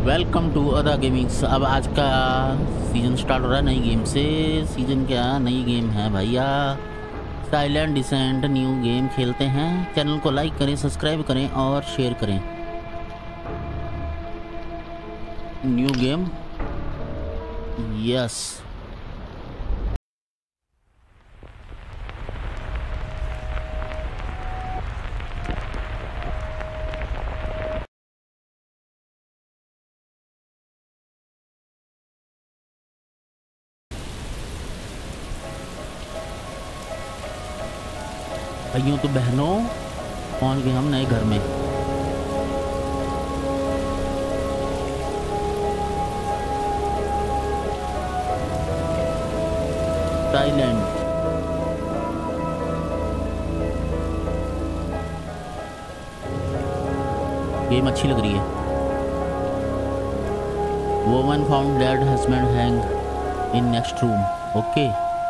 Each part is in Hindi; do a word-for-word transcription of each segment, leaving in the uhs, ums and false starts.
वेलकम टू अदा गेमिंग्स। अब आज का सीजन स्टार्ट हो रहा है नई गेम से। सीजन क्या, नई गेम है भैया। साइलेंट डिसेंट न्यू गेम खेलते हैं। चैनल को लाइक करें, सब्सक्राइब करें और शेयर करें। New game, yes. भाइयों तो बहनों, पहुंच गए हम नए घर में। साइलेंट गेम अच्छी लग रही है। Woman found dead, husband hang in next room. Okay,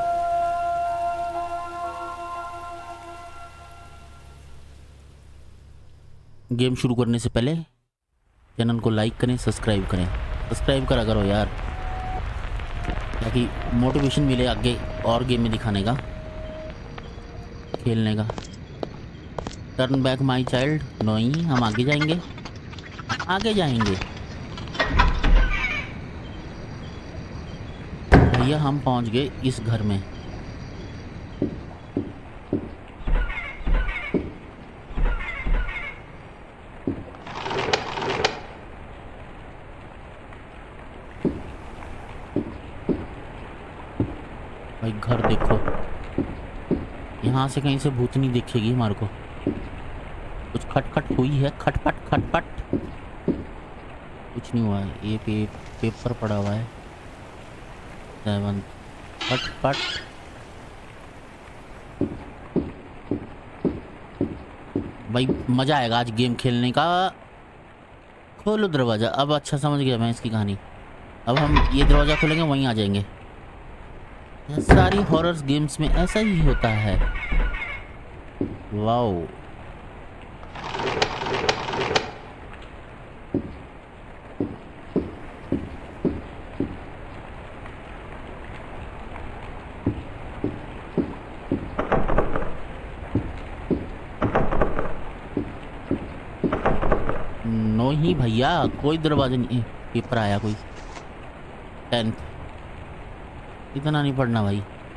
game शुरू करने से पहले चैनल को लाइक करें, सब्सक्राइब करें। सब्सक्राइब करा करो यार, ताकि मोटिवेशन मिले आगे और गेम में दिखाने का, खेलने का। टर्न बैक माई चाइल्ड, नहीं, हम आगे जाएंगे, आगे जाएंगे भैया। हम पहुंच गए इस घर में। भाई घर देखो, यहाँ से कहीं से भूतनी दिखेगी हमारे को। कुछ खटखट हुई है, खटपट खटपट। कुछ नहीं हुआ है। ये पे, पेपर पड़ा हुआ है। सेवन खटपट। भाई मज़ा आएगा आज गेम खेलने का। खोलो दरवाज़ा। अब अच्छा समझ गया मैं इसकी कहानी। अब हम ये दरवाज़ा खोलेंगे, वहीं आ जाएंगे। सारी हॉरर गेम्स में ऐसा ही होता है। वाओ, नो ही भैया, कोई दरवाजा नहीं। पेपर आया कोई, टेंथ। इतना नहीं पढ़ना भाई,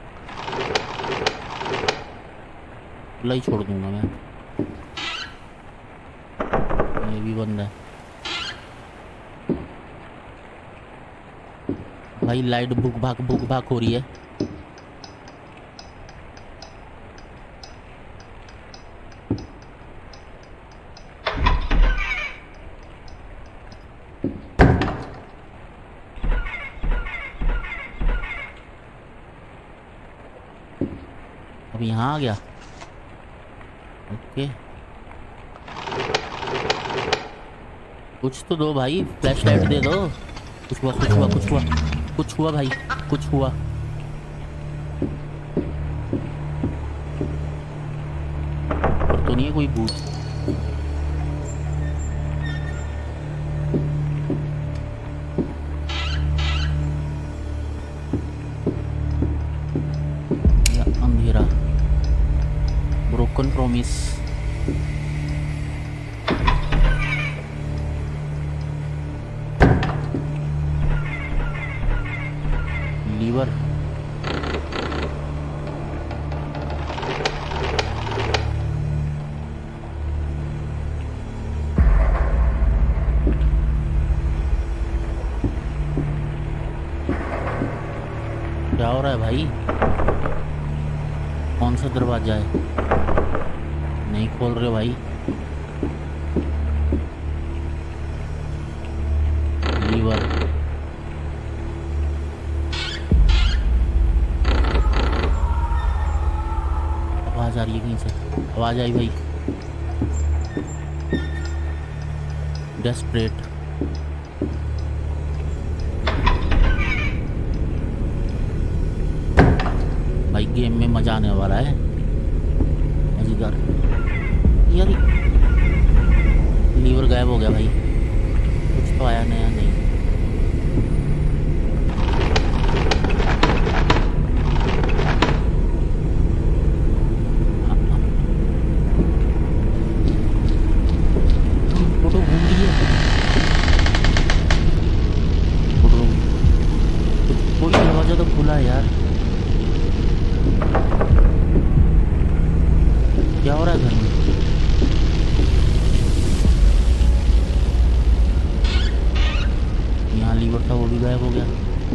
खुला छोड़ दूंगा मैं। ये भी बंद है भाई। लाइट भुक भाग भुक भाग हो रही है। अब यहाँ आ गया। ओके, कुछ तो दो भाई, फ्लैश लाइट दे दो। कुछ हुआ, कुछ हुआ, कुछ हुआ, कुछ हुआ भाई, कुछ हुआ। और तो नहीं है कोई भूत। अंधेरा, ब्रोकन प्रॉमिस। लीवर, क्या हो रहा है भाई? कौन सा दरवाजा है? नहीं खोल रहे भाई। लीवर, आवाज आ रही है कहीं से। आवाज आई भाई। डेस्परेट, भाई गेम में मजा आने वाला है, मजेदार। यार लीवर गायब हो गया भाई। कुछ तो आया नया नहीं। लीवर था वो भी गायब हो गया।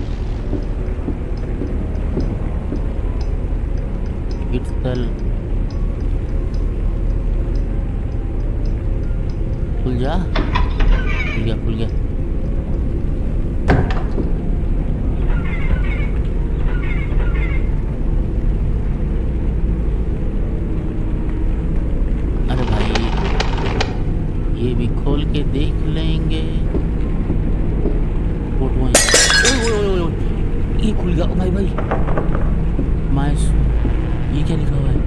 हिट सेल खुल जा, खुल गया खुल गया। अरे भाई ये भी खोल के देख लेंगे। फोटो ये खुल गया भाई भाई। माइस ये क्या लिखा हुआ है?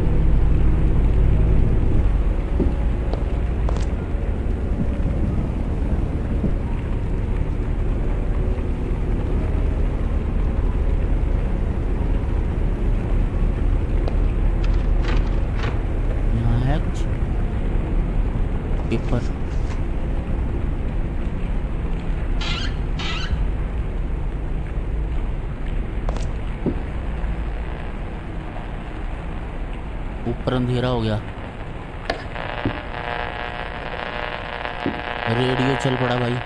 यहाँ है कुछ पेपर। ऊपर अंधेरा हो गया। रेडियो चल पड़ा भाई।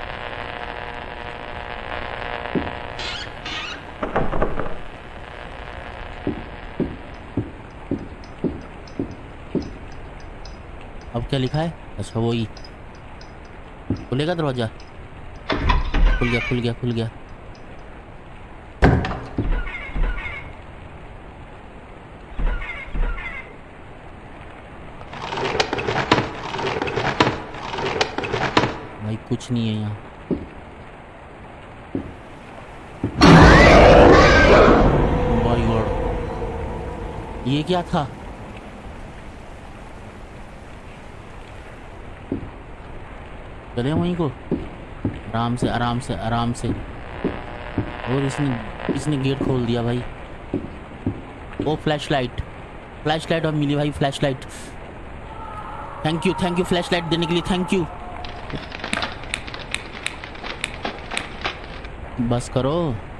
अब क्या लिखा है? अच्छा वो ही खुलेगा दरवाजा। खुल गया खुल गया खुल गया। भाई कुछ नहीं है यहाँ। माय गॉड ये क्या था? चले वहीं को आराम से आराम से आराम से। और इसने इसने गेट खोल दिया भाई। Oh flash light, flash light और मिली भाई flash light. Thank you thank you flash light देने के लिए थैंक यू। बस करो।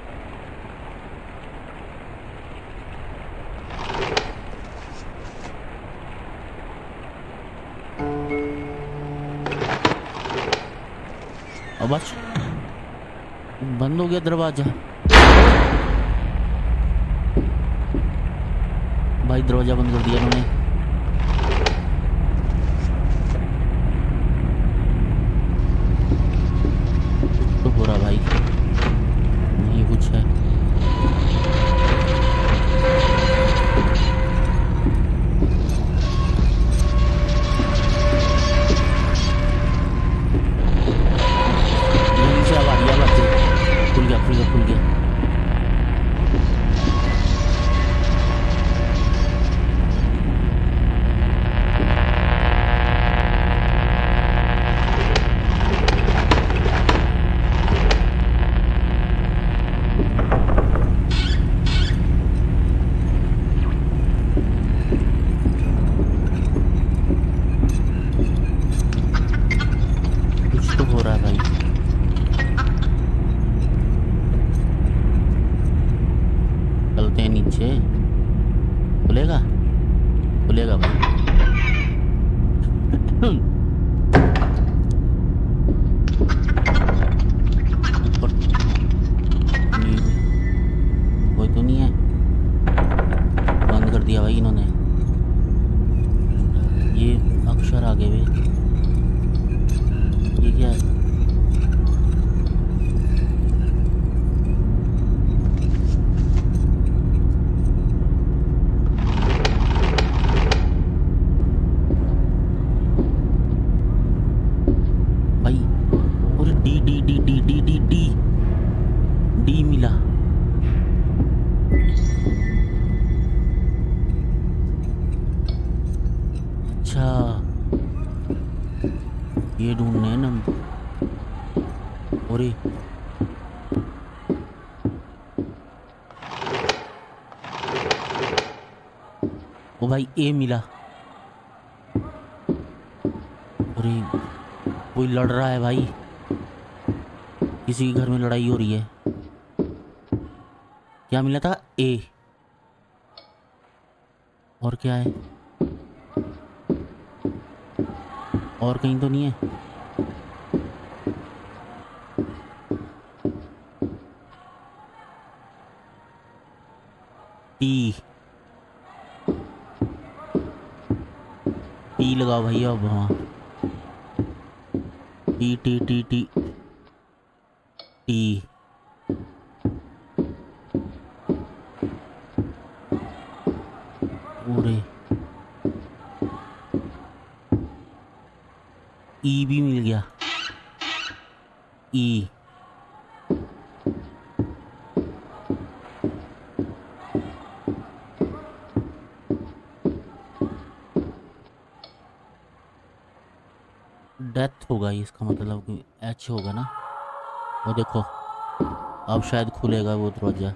अब बस बंद हो गया दरवाजा। भाई दरवाजा बंद कर दिया उन्होंने। कुछ तो हो रहा भाई, नहीं कुछ है। खुल गया खुल गया खुल गया। कुछ तो हो रहा है भाई। चलते हैं नीचे। खुलेगा खुलेगा भाई। ऊपर कोई तो नहीं है। बंद कर दिया भाई इन्होंने। ये अक्षर आगे हुए, ये क्या है? D D D D D D D D मिला। अच्छा ये ढूंढने हैं नंबर। और ओ भाई ए मिला। अरे कोई लड़ रहा है भाई, किसी के घर में लड़ाई हो रही है। क्या मिला था? ए। और क्या है? और कहीं तो नहीं है? टी टी लगाओ भैया। अब हाँ T T T T T पूरे ई भी मिल गया। ई डेथ होगा इसका मतलब कि एच होगा ना। वो देखो अब शायद खुलेगा वो दरवाजा।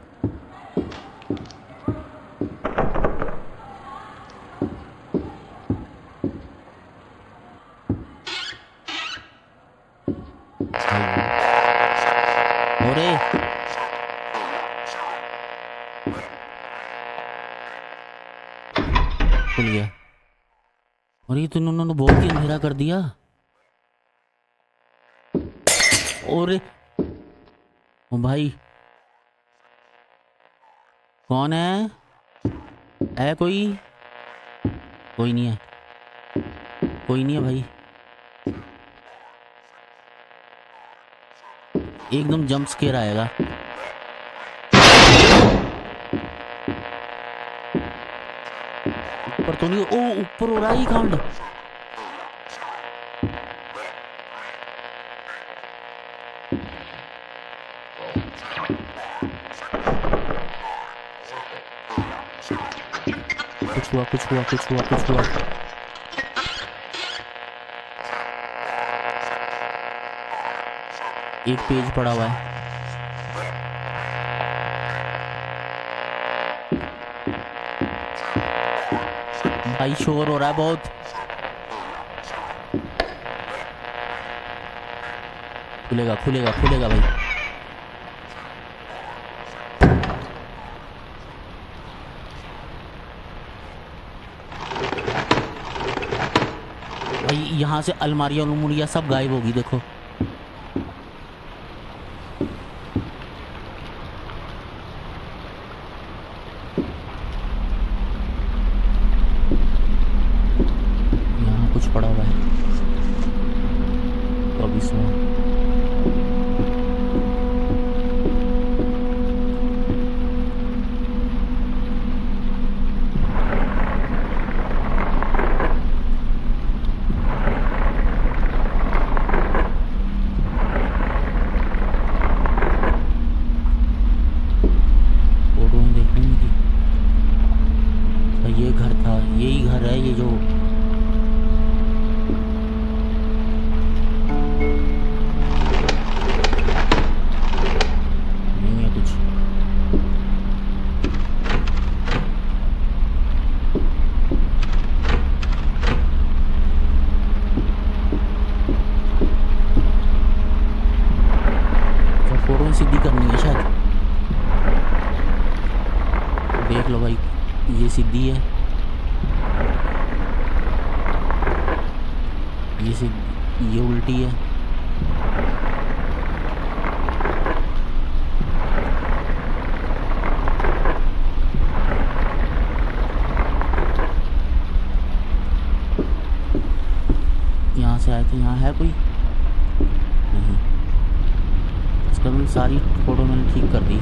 अरे खुल गया। और ये तो उन्होंने बहुत ही अंधेरा कर दिया। और ओ भाई कौन है? है कोई? कोई नहीं है, कोई नहीं है भाई। एकदम जंप स्केयर आएगा। ऊपर तो नहीं, ओ ऊपर हो रहा है कांड। कुछ हुआ कुछ हुआ कुछ हुआ कुछ हुआ। एक पेज पड़ा हुआ है। भाई शोर हो रहा है बहुत। खुलेगा खुलेगा खुलेगा भाई। भाई यहाँ से अलमारियाँ अलमुरिया सब गायब होगी देखो। यहाँ कुछ पड़ा हुआ है तो अब इसमें ये घर था, यही घर है ये जो नहीं है कुछ। तो फोटो सीधी करनी है शायद। देख लो भाई ये सीधी है, ये सीधी, ये उल्टी है। यहाँ से आए थे, यहाँ है कोई नहीं। इसका मैंने सारी फोटो मैंने ठीक कर दी।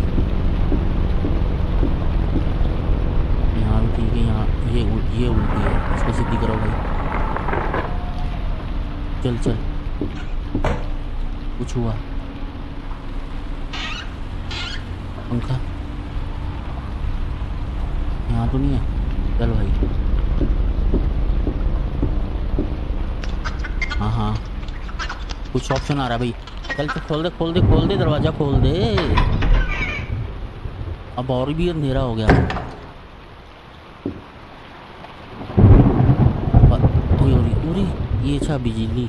यहाँ भी ठीक है, यहाँ ये ये उल्टी है, इसको सीधी करो भाई। चल चल कुछ हुआ। पंखा यहाँ तो नहीं है। चल भाई हाँ हाँ कुछ ऑप्शन आ रहा है भाई। चल तो खोल दे खोल दे खोल दे दरवाजा खोल दे। अब और भी अंधेरा हो गया। उरी ये अच्छा बिजली।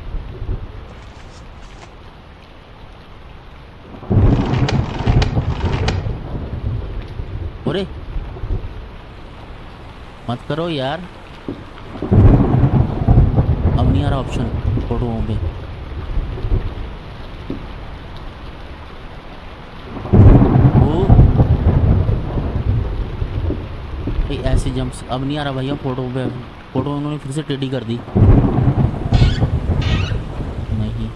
अरे मत करो यार, अब नहीं आ रहा ऑप्शन फोटोओं पे। ओ ऐसे जंप्स अब नहीं आ रहा भैया। फोटो पे फोटो उन्होंने फिर से टेढ़ी कर दी। नहीं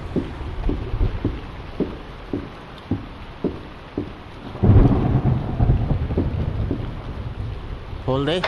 खोल दे।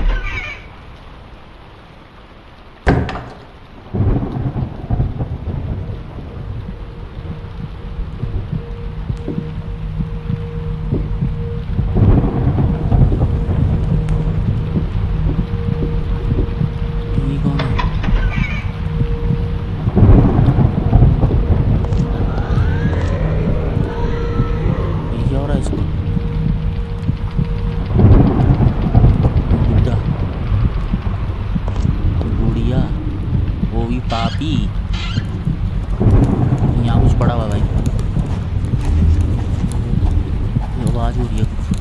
यहाँ कुछ पड़ा हुआ भाई, आवाज हो रही है कुछ।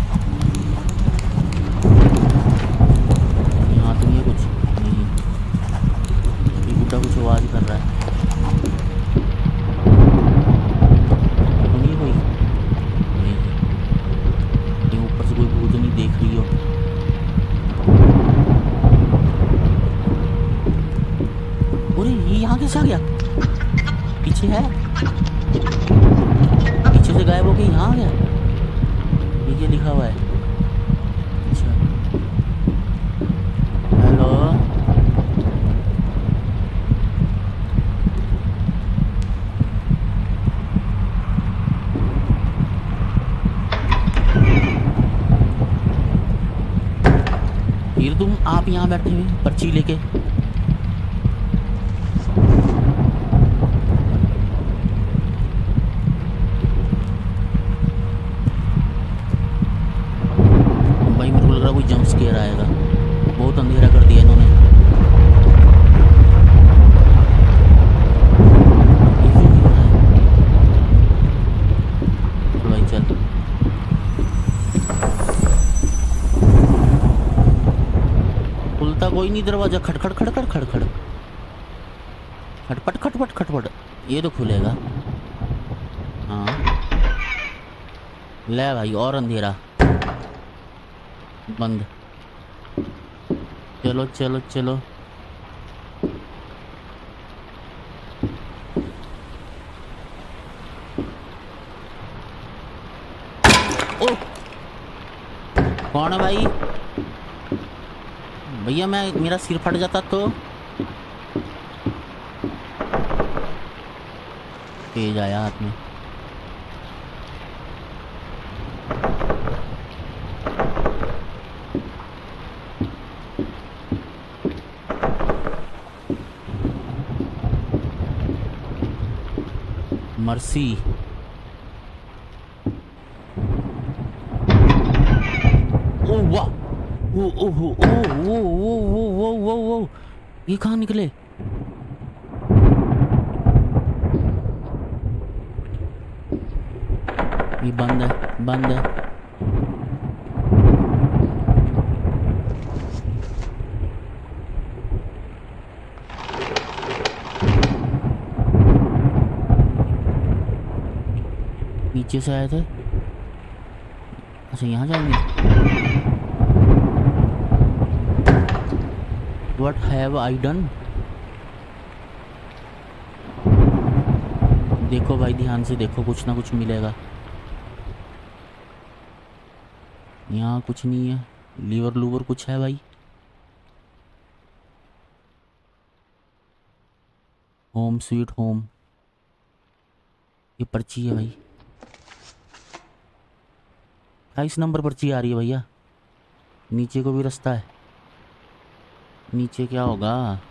यहाँ तो नहीं है कुछ, नहीं ये बुड्ढा कुछ आवाज कर रहा है। तो नहीं कोई, नहीं ये ऊपर से कोई भूत नहीं देख रही हो। अरे ये यहाँ कैसे आ गया? पीछे है, पीछे से गायब होके यहाँ आ गया। ये क्या लिखा हुआ है? अच्छा हेलो, फिर तुम आप यहाँ बैठे हुए पर्ची लेके। कोई जंप स्केयर आएगा, बहुत अंधेरा कर दिया इन्होंने। चल भाई चल, खुलता कोई नहीं दरवाजा। खटखट खटखट खटखट खटपट खटपट खटपट, ये तो खुलेगा। हाँ ले भाई, और अंधेरा बंद। चलो चलो चलो, ओ कौन है भाई? भैया मैं, मेरा सिर फट जाता तो। तेज आया हाथ में। मर्सी, ओ वाह, ओ ओ ओ ओ ओ ओ ओ ओ ओ, ये कहाँ निकले? ये बंद है, बंद है। नीचे से आए थे। अच्छा यहाँ जाएंगे। What have I done? देखो भाई ध्यान से देखो, कुछ ना कुछ मिलेगा। यहाँ कुछ नहीं है। लीवर लूवर कुछ है भाई? होम स्वीट होम, ये पर्ची है भाई। अट्ठाईस नंबर पर्ची आ रही है भैया। नीचे को भी रास्ता है। नीचे क्या होगा?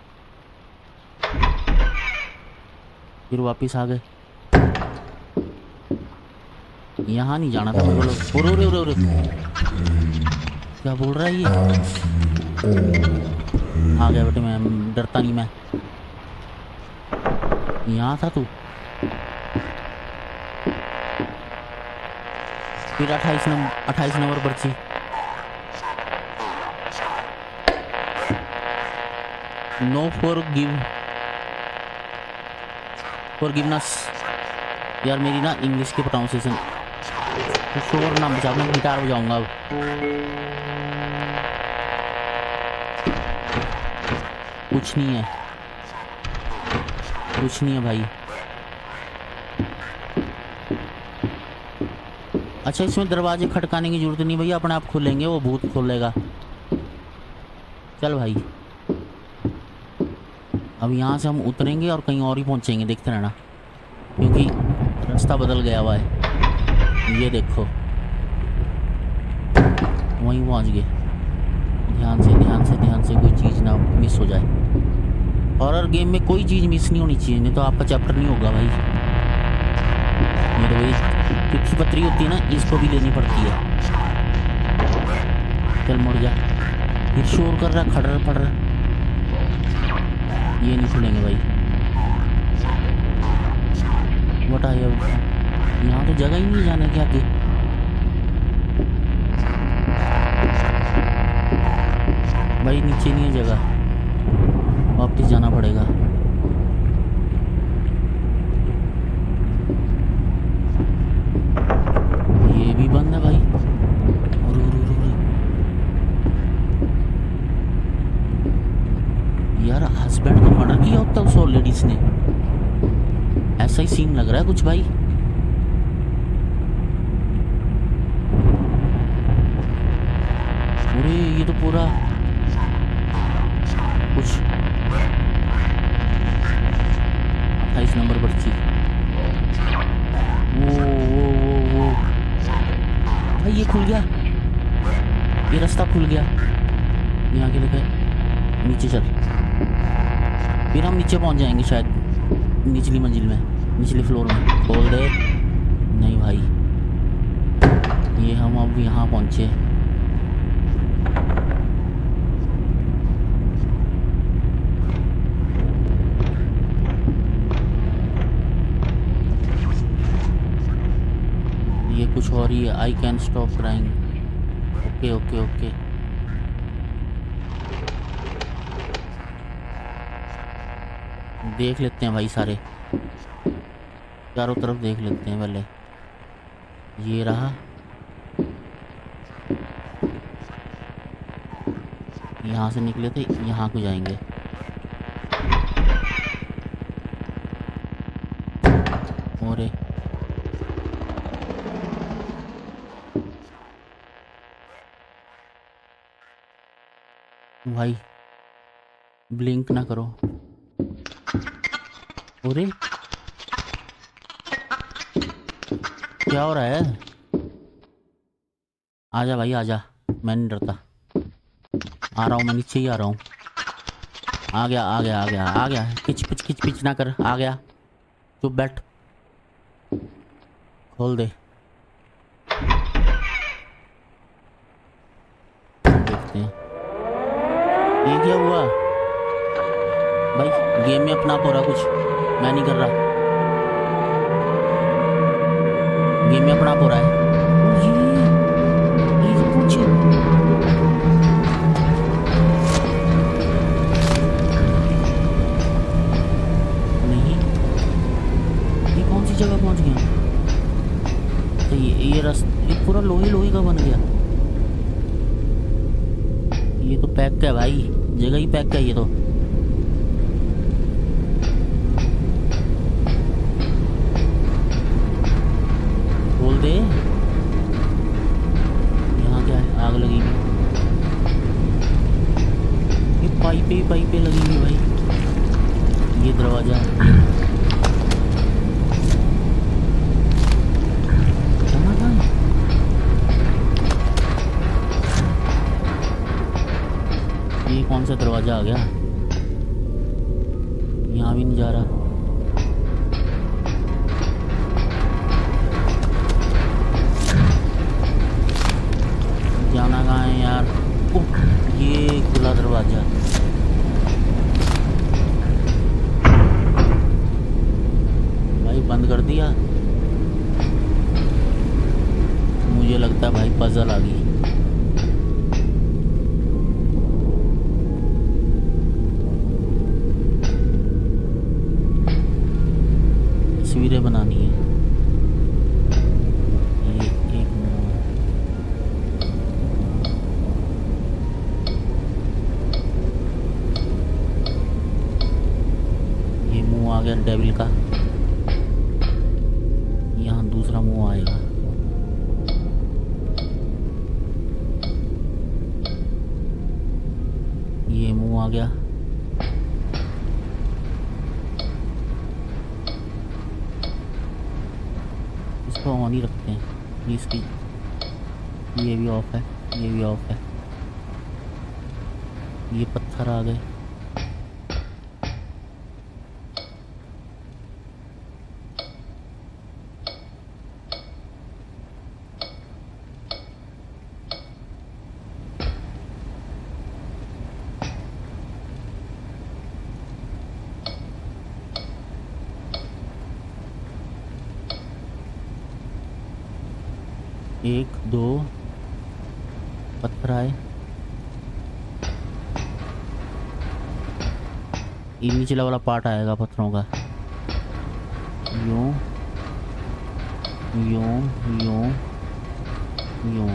फिर वापस आ गए। यहाँ नहीं जाना था मेरे को। ओरे ओरे ओरे, क्या बोल रहा है ये? आ गया बेटे, मैं डरता नहीं। मैं यहाँ था तू। फिर अट्ठाईस नंबर अट्ठाईस नंबर पर्ची। No forgive forgiveness. यार मेरी ना इंग्लिश की प्रोनाउंसिएशन तो शोर ना बचा, मैं गिटार बजाऊंगा अब। कुछ नहीं है, कुछ नहीं है भाई। अच्छा, इसमें दरवाजे खटकाने की जरूरत नहीं भैया, अपने आप खुलेंगे, वो भूत खोलेगा। चल भाई, अब यहाँ से हम उतरेंगे और कहीं और ही पहुँचेंगे, देखते रहना, क्योंकि रास्ता बदल गया हुआ है। ये देखो, वहीं पहुँच गए। ध्यान से ध्यान से ध्यान से, कोई चीज़ ना मिस हो जाए। हॉरर गेम में कोई चीज़ मिस नहीं होनी चाहिए, नहीं तो आपका चैप्टर नहीं होगा भाई। ये तो भाई चिट्ठी पत्री होती है ना, इसको भी लेनी पड़ती है। चल मुड़ जा, फिर शोर कर रहा, खड़ रहा, पड़ रहा। ये नहीं खुलेंगे भाई। बटा ये यहाँ तो जगह ही नहीं जाने के आगे। भाई नीचे नहीं है जगह, वापस जाना पड़ेगा। ये भी बंद है भाई। और, और, और, और। यार हस्बैंड को मर्डर किया होता उस और लेडीज ने, ऐसा ही सीन लग रहा है कुछ भाई। अरे ये तो पूरा कुछ अट्ठाईस नंबर पर्ची। वो वो वो वो भाई ये खुल गया, ये रास्ता खुल गया। यहाँ के लिखा है नीचे चल, फिर हम नीचे पहुँच जाएंगे शायद, निचली मंजिल में, निचले फ्लोर में। खोल दे। नहीं भाई, ये हम अब यहाँ पहुँचे। ये कुछ और ही है। I can stop crying. Okay okay okay, देख लेते हैं भाई, सारे चारों तरफ देख लेते हैं पहले। ये रहा, यहाँ से निकले थे, यहाँ को जाएंगे। और भाई ब्लिंक ना करो। अरे क्या हो रहा है? आजा भाई आजा, मैं नहीं डरता। आ रहा हूँ मैं, नीचे ही आ रहा हूँ। आ गया आ गया आ गया आ गया। किच पिच किच पिच ना कर, आ गया। चुप बैठ, खोल दे। देखते हैं ये क्या हुआ भाई। गेम में अपना पूरा कुछ मैं नहीं कर रहा, गेम में अपना पूरा है। ये ये पूछे नहीं, ये कौन सी जगह पहुंच गया? तो ये ये रास्ता ये पूरा लोहे लोहे का बन गया। ये तो पैक का है भाई, जगह ही पैक का है ये तो। खोल दे। यहाँ क्या है? आग लगेगी। ये पाइपे पाइपे लगेगी भाई। ये दरवाजा जाना था। ये कौन सा दरवाजा आ गया? यहाँ भी नहीं जा रहा। जाना कहाँ है यार? ओह, ये खुला दरवाजा। भाई बंद कर दिया। मुझे लगता है भाई पजल आ गई। तस्वीरें बनानी है। ये एक मिनट, डेविल का। यहाँ दूसरा मुंह आएगा। ये मुंह आ गया। इसको ऑन ही रखते हैं। इसकी ये भी ऑफ है, ये भी ऑफ है। ये पत्थर आ गए। एक दो पत्थर आए। ये नीचला वाला पार्ट आएगा पत्थरों का। यूं यूं यूं यूं।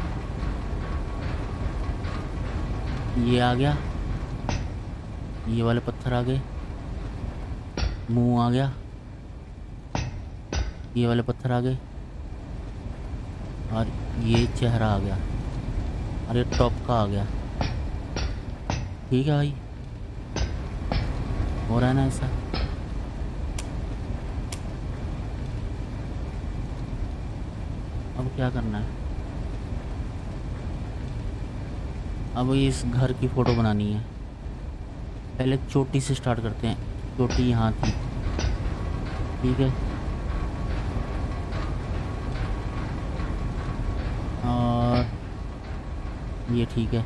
ये आ गया। ये वाले पत्थर आ गए। मुंह आ गया। ये वाले पत्थर आ गए। और ये चेहरा आ गया। और ये टॉप का आ गया। ठीक है भाई, हो रहा है ना ऐसा। अब क्या करना है? अब इस घर की फ़ोटो बनानी है। पहले चोटी से स्टार्ट करते हैं। चोटी यहाँ थी, ठीक है। और ये ठीक है।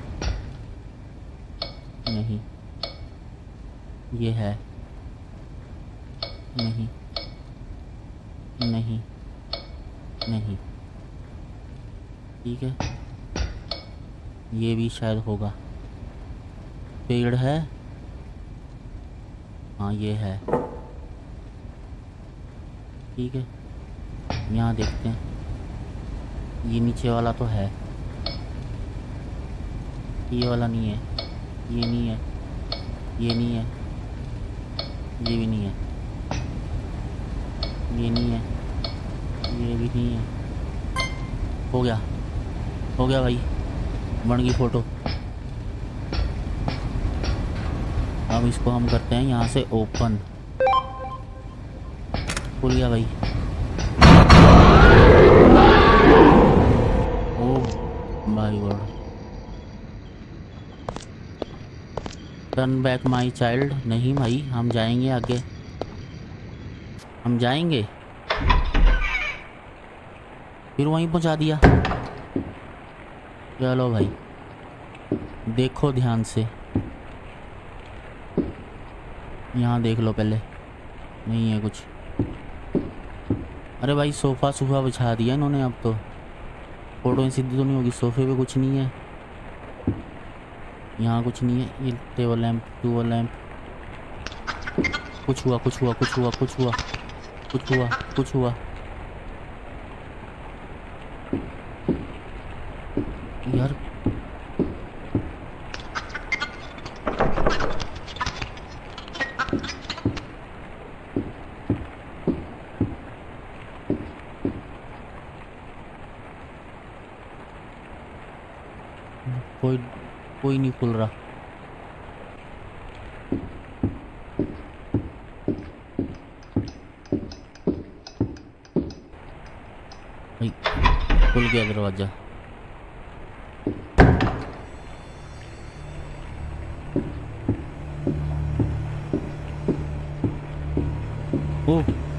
नहीं, ये है। नहीं नहीं नहीं, ठीक है। ये भी शायद होगा। पेड़ है, हाँ ये है, ठीक है। यहाँ देखते हैं। ये नीचे वाला तो है, ये वाला नहीं है, ये नहीं है, ये नहीं है, ये भी नहीं है, ये नहीं है, ये भी नहीं है। हो गया, हो गया भाई, बन गई फ़ोटो। अब इसको हम करते हैं यहाँ से ओपन। खुल गया भाई। Oh my god. Turn back my child. नहीं भाई, हम जाएंगे आगे, हम जाएंगे। फिर वहीं पहुंचा दिया। चलो भाई, देखो ध्यान से। यहाँ देख लो पहले, नहीं है कुछ। अरे भाई सोफ़ा सोफ़ा बिछा दिया इन्होंने। अब तो फ़ोटो सीधी तो नहीं होगी। सोफ़े पे कुछ नहीं है, यहाँ कुछ नहीं है। ये टेबल लैंप, ट्यूबल लैंप। कुछ हुआ, कुछ हुआ, कुछ हुआ, कुछ हुआ, कुछ हुआ, कुछ हुआ। यार कोई कोई नहीं खुल रहा। भाई खुल गया दरवाजा। ओ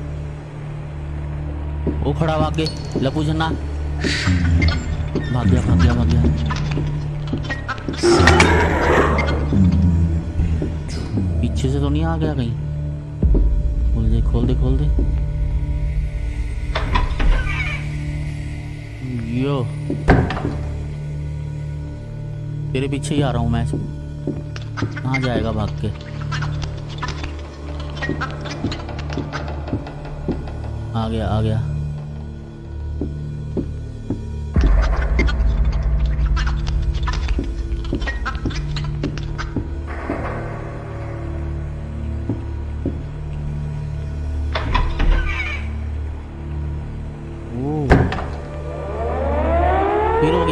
ओ खड़ा हुआ आगे लपू जना। भाग गया, भाग गया, भाग गया। पीछे से तो नहीं आ गया कहीं? खोल दे, खोल दे, खोल दे। यो तेरे पीछे ही आ रहा हूँ मैं। कहाँ जाएगा भाग के? आ गया, आ गया।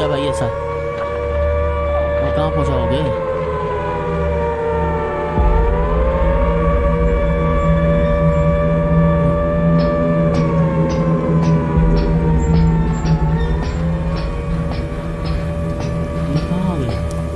भाई ऐसा? वो कहाँ पहुँचाओगे? ये कहाँ आ गए?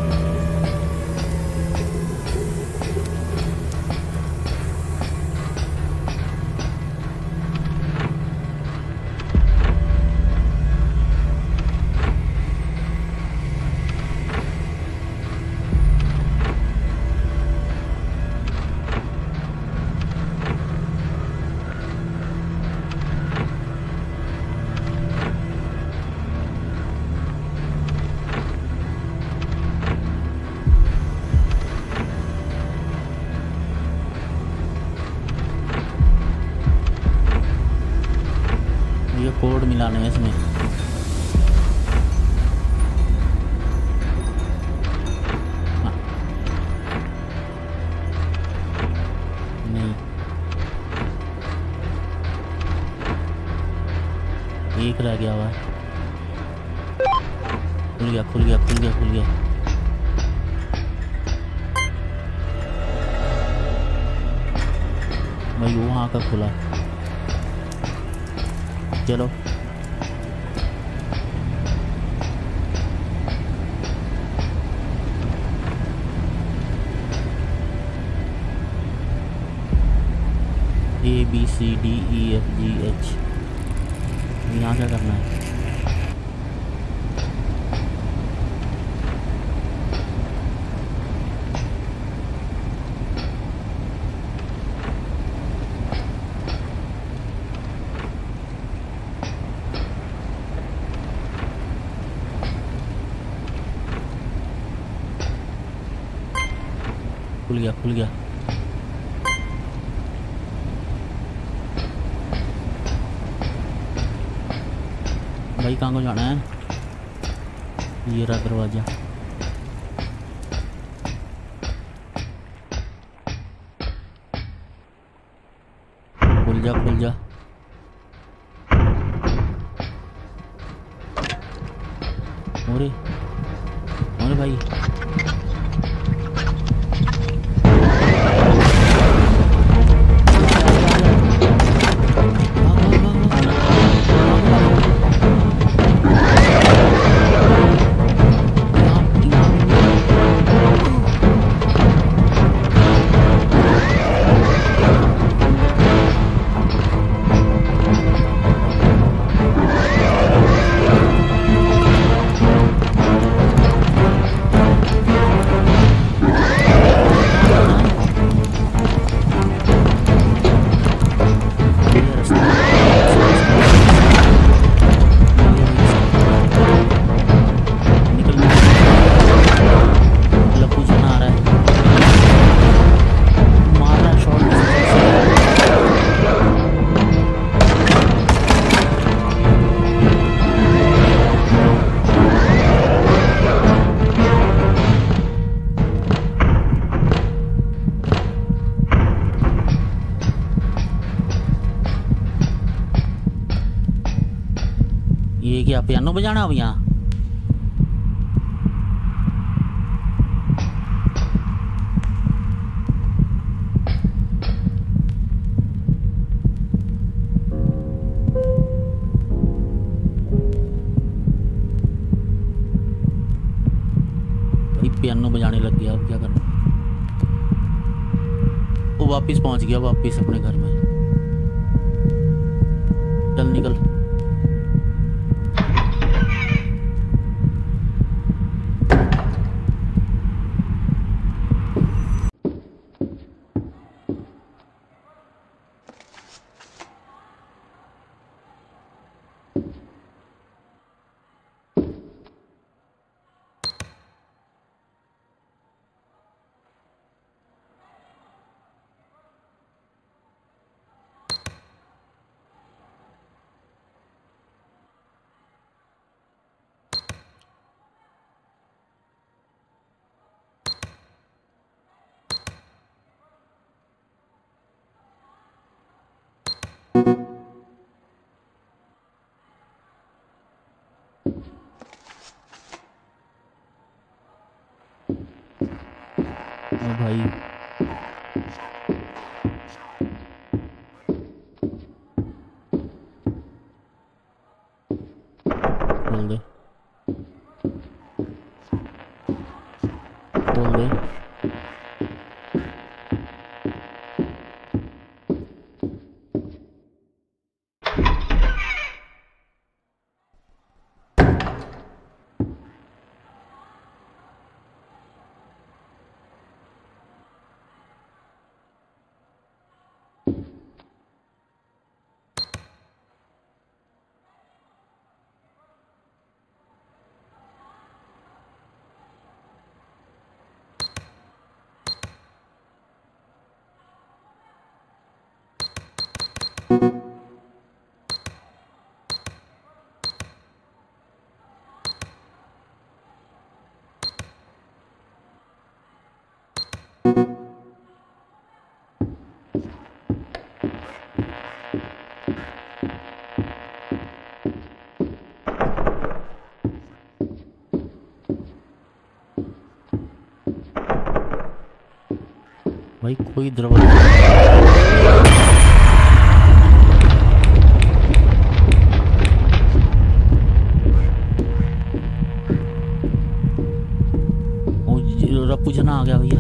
ये कोड मिलाना है इसमें। हाँ। नहीं, एक रह गया हुआ है। खुल गया खुल गया खुल गया खुल गया। भाई वहाँ का खुला। चलो A B C D E F G H, यहाँ क्या करना है? खुल गया खुल गया। भाई कहाँ को जाना है? ये रहा दरवाजा। खुल जा खुल जा। मोरे मोरे भाई, ये क्या पियानो बजाना अब यहाँ? भाई पियानो बजाने लग गया, अब क्या करना? वो वापिस पहुंच गया वापिस अपने घर में। चल निकल। ओ भाई खोल दे खोल दे। भाई कोई दरवाजा रप्पू जना आ गया भैया।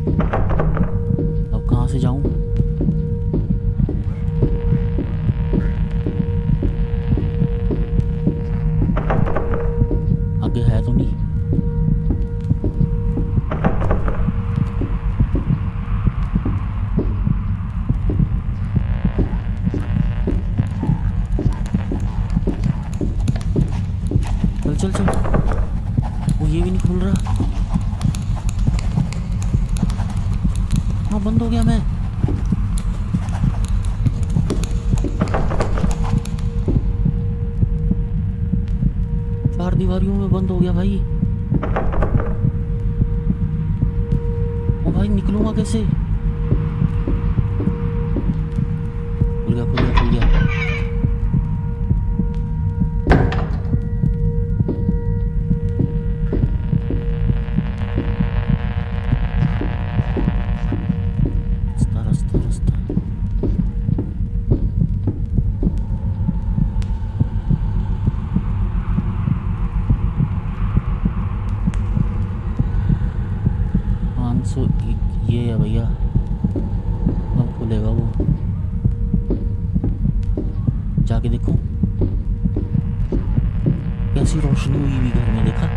अब कहाँ से जाऊं? आगे है तो नहीं? चल चल वो ये भी नहीं खुल रहा। हाँ बंद हो गया। मैं चार दीवारियों में बंद हो गया भाई। ओ भाई निकलूंगा कैसे? खुल गया खुल गया खुल गया। ये है भैया, अब खुलेगा वो। जाके देखो कैसी रोशनी हुई हुई घर में, देखा?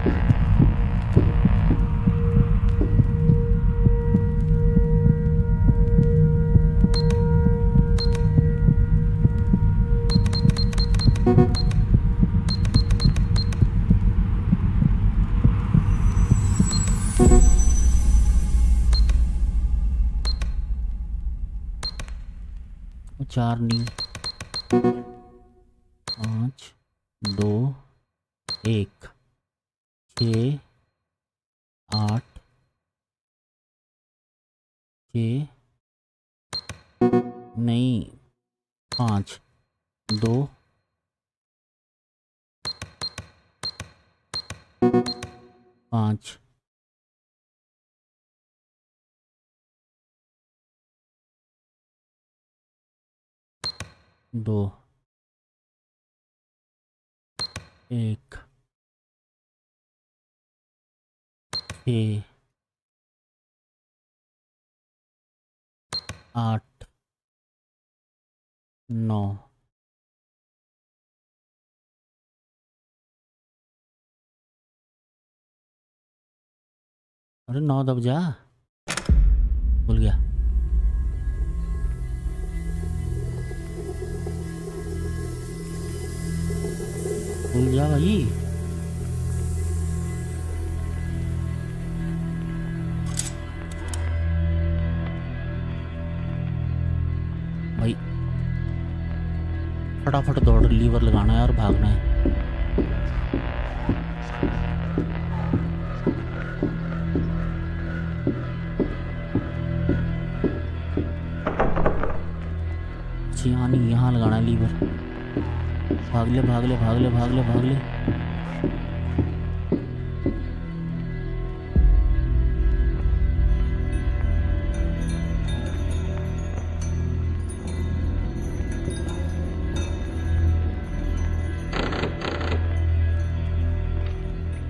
चार नहीं, पाँच दो एक, छ आठ छ नहीं, पाँच दो पाँच दो एक छः आठ नौ। अरे नौ दब जा, भूल गया। भूल जा भाई। भाई फटाफट दौड़, लीवर लगाना है और भागना है। यहाँ नहीं, यहाँ लगाना है लीवर। भाग ले भाग ले भाग ले भाग ले भाग ले।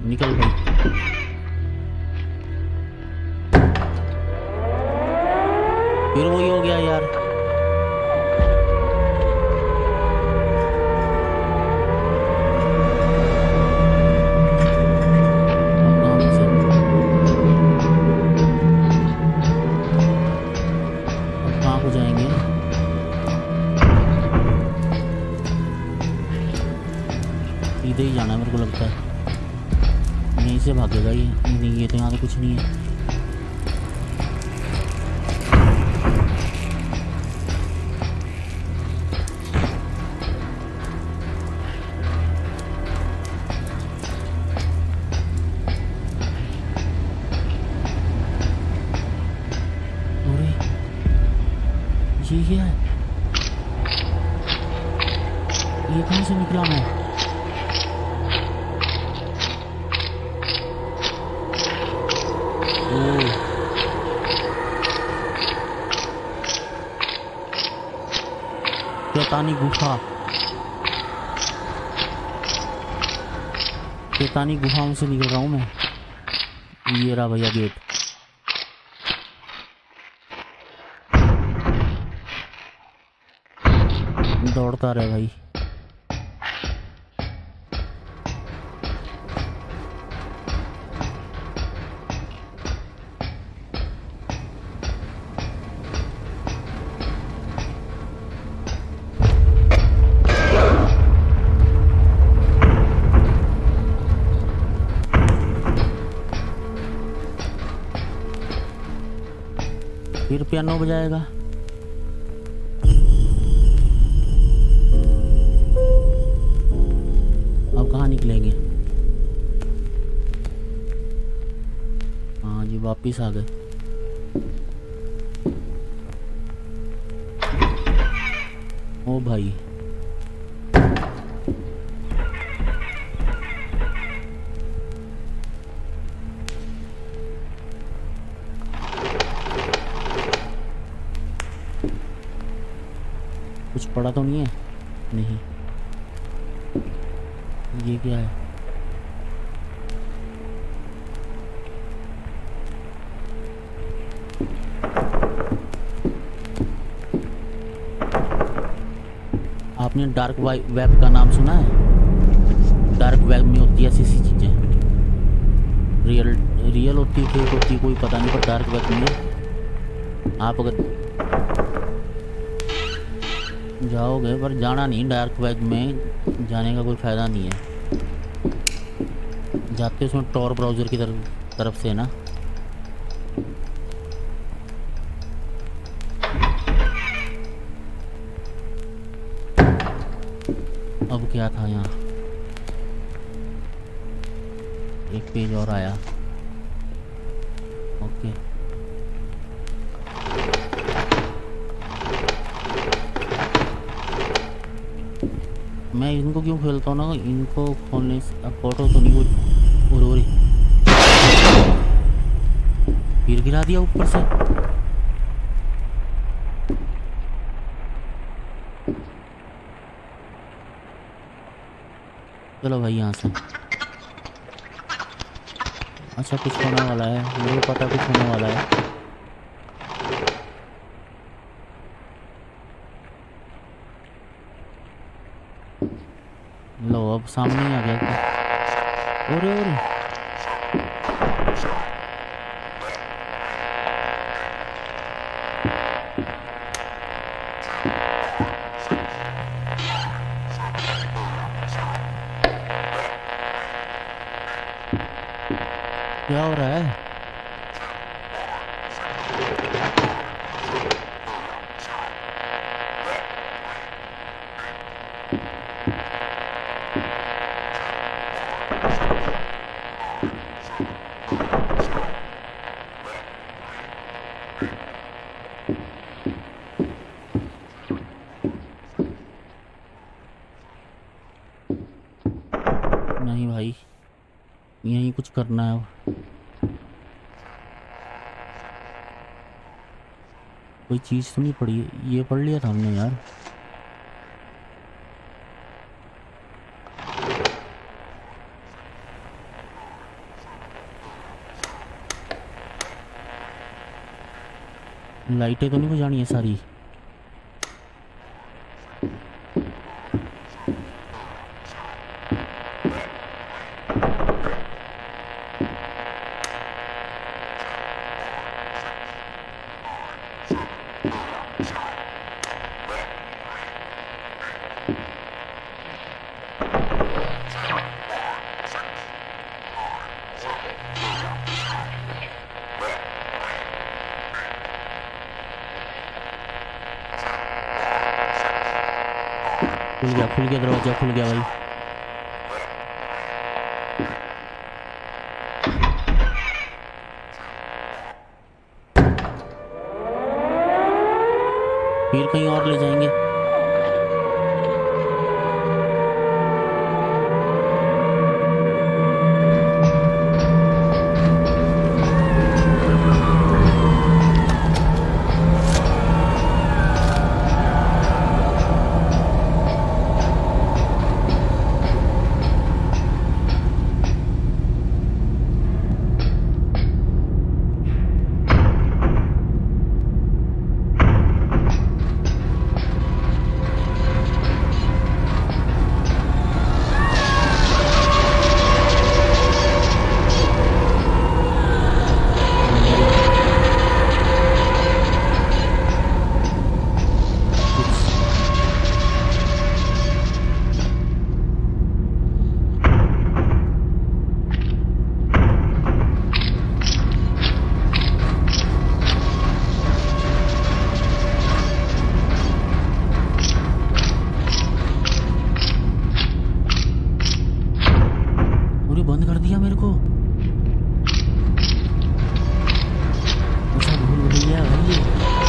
निकल भाई। फिर वही हो गया यार। अब कहाँ से अब कहाँ को जाएंगे? सीधे ही जाना है मेरे को लगता है। यहीं से भागेगा ये। नहीं, ये तो यहाँ तो कुछ नहीं है। अरे ये क्या है? ये कहाँ से निकला मैं? शैतानी गुफा। शैतानी गुफाओं से निकल रहा हूँ मैं। ये रहा भैया गेट। दौड़ता रहे भाई। फिर पियानो बजाएगा। अब कहाँ निकलेंगे? हाँ जी, वापिस आ गए। ओ भाई, कुछ पड़ा तो नहीं है? नहीं। ये क्या है? आपने डार्क वेब का नाम सुना है? डार्क वेब में होती है ऐसी ऐसी चीजें। रियल रियल होती है, फेक होती है, कोई पता नहीं, पर डार्क वेब में आप अगर जाओगे, पर जाना नहीं। डार्क वेब में जाने का कोई फ़ायदा नहीं है। जाते उसमें टॉर ब्राउज़र की तरफ तरफ से ना। अब क्या था यहाँ? एक पेज और आया। ओके, मैं इनको क्यों खेलता हूँ ना, इनको खोलने से। अब फोटो तो नहीं कुछ उरोरी। फिर गिरा दिया ऊपर से। चलो भाई यहाँ से। अच्छा, कुछ होने वाला है, मुझे पता कुछ होने वाला है। लो, अब सामने ही आ गया। ओरे ओरे, क्या हो रहा है? नहीं भाई, यहीं कुछ करना है अब। कोई चीज़ तो नहीं पड़ी? ये पढ़ लिया था हमने यार। लाइटें तो नहीं बुझानी है सारी। खुल गया खुल गया दरवाजा खुल गया भाई। फिर कहीं और ले जाएंगे। बंद कर दिया मेरे को। अच्छा भूल भुलैया है ये।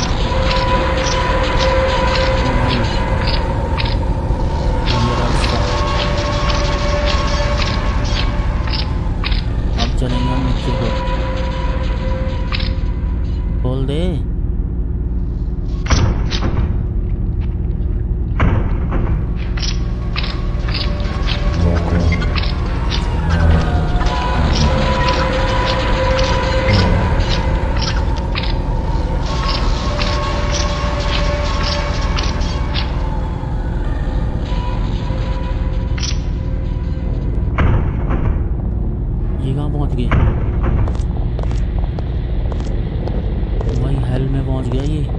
अब चलेंगे हम नीचे को। खोल दे। पहुंच गए वही हेल में पहुंच गया ये।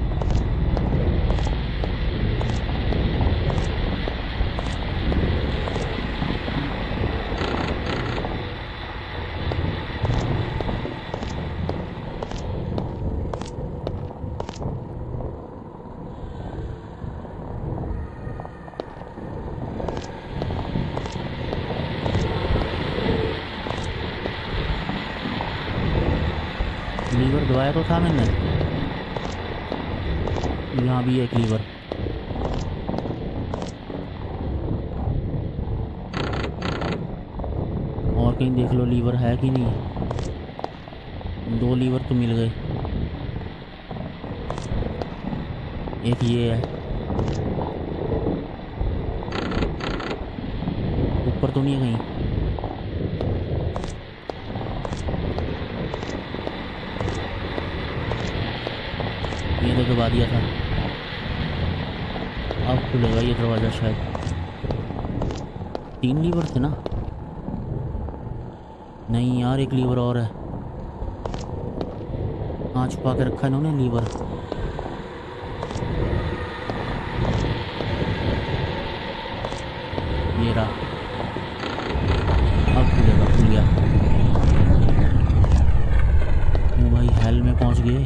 लीवर दबाया तो था मैंने। यहाँ भी एक लीवर। और कहीं देख लो लीवर है कि नहीं। दो लीवर तो मिल गए। एक ये है। ऊपर तो नहीं है कहीं। ये तो दबा दिया था। अब खुलेगा ये दरवाज़ा शायद। तीन लीवर थे ना। नहीं यार एक लीवर और है। कहाँ छुपा के रखा है इन्होंने लीवर। ये रहा। अब खुलेगा। खुल गया। ओ भाई हेल में पहुंच गए।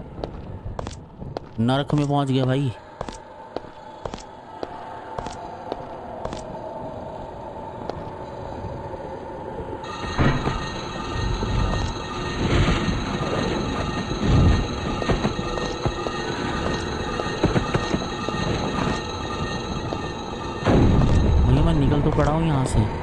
नरक में पहुंच गया भाई। भैया मैं निकल तो पड़ा हूँ यहाँ से।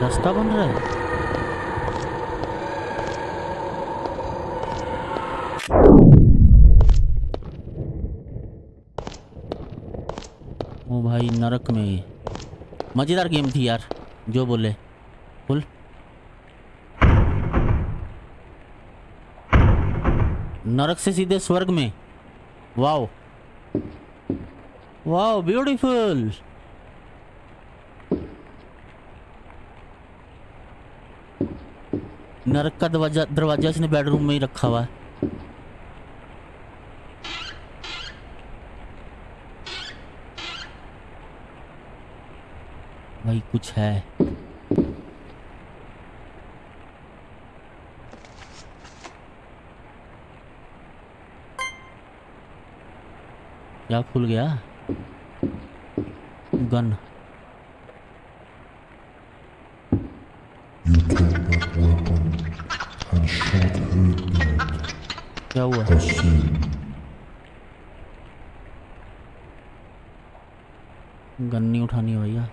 रास्ता बन रहा है। ओ भाई नरक में। मजेदार गेम थी यार, जो बोले फुल। नरक से सीधे स्वर्ग में। Wow wow beautiful. नरक का दरवाजा दरवाजा इसने बेडरूम में ही रखा हुआ है। भाई कुछ है। क्या खुल गया? गन। क्या हुआ? गन नहीं उठानी है भैया।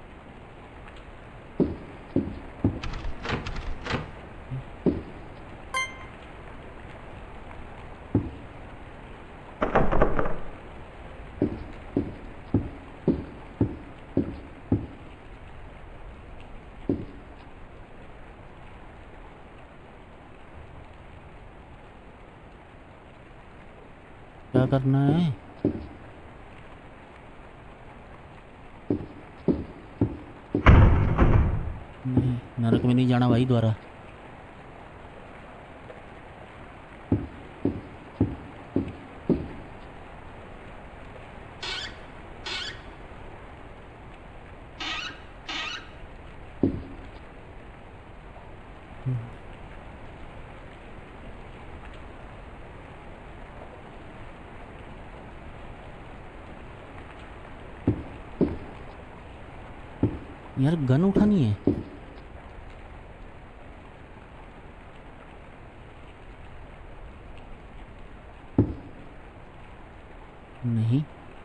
क्या करना है? नहीं, नरक में नहीं जाना भाई द्वारा। यार गन उठानी है। नहीं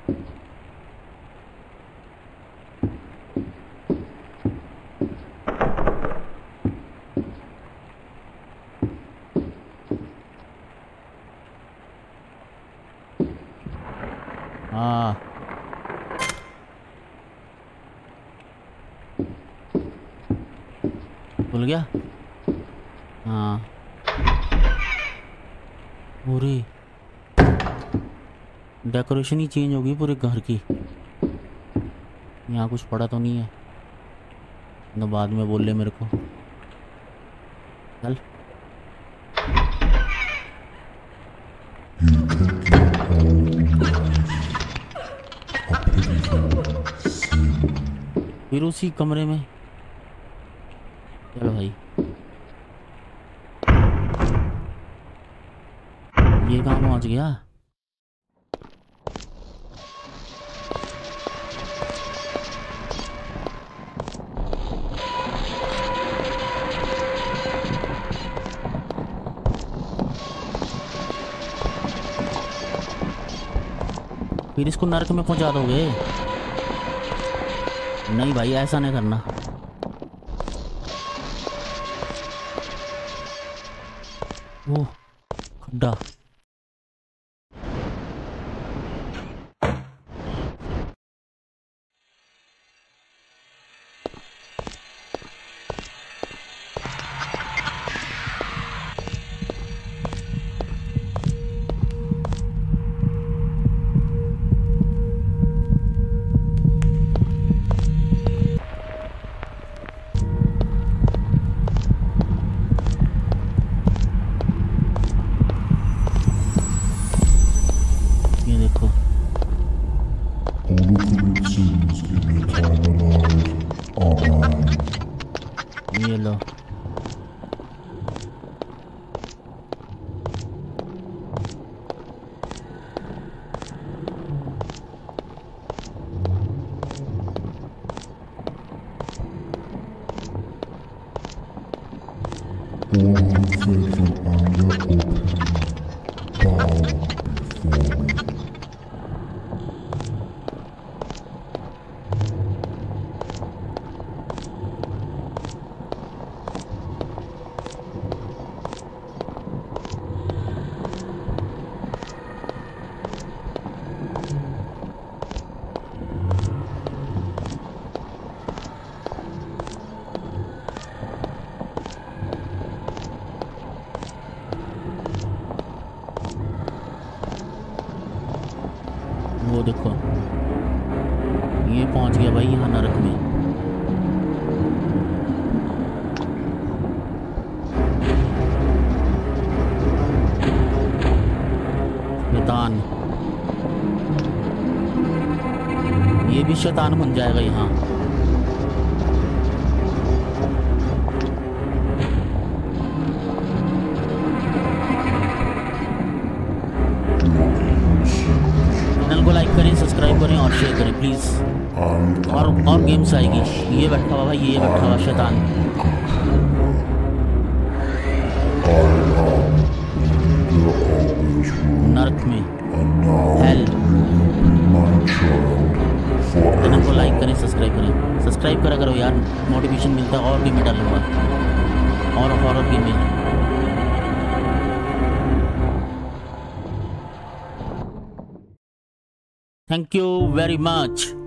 हाँ भूल गया। हाँ पूरी डेकोरेशन ही चेंज होगी पूरे घर की। यहाँ कुछ पड़ा तो नहीं है तो बाद में बोल ले मेरे को। चल फिर उसी कमरे में। चलो भाई ये कहाँ पहुँच गया? फिर इसको नरक में पहुंचा दोगे? नहीं भाई ऐसा नहीं करना। ओह खड्डा। ये लो वो देखो ये पहुंच गया भाई यहाँ नरक में। शैतान, ये भी शैतान बन जाएगा यहाँ। चैनल को लाइक करें, सब्सक्राइब करें और शेयर करें प्लीज। और और गेम्स आएगी। ये बैठा हुआ भाई, ये बैठा हुआ शैतान। नरक में, हेल। चैनल को लाइक करें, सब्सक्राइब करें। सब्सक्राइब करा करो यार, मोटिवेशन मिलता है और गेम में डालूंगा और हॉरर गेम में। Thank you very much.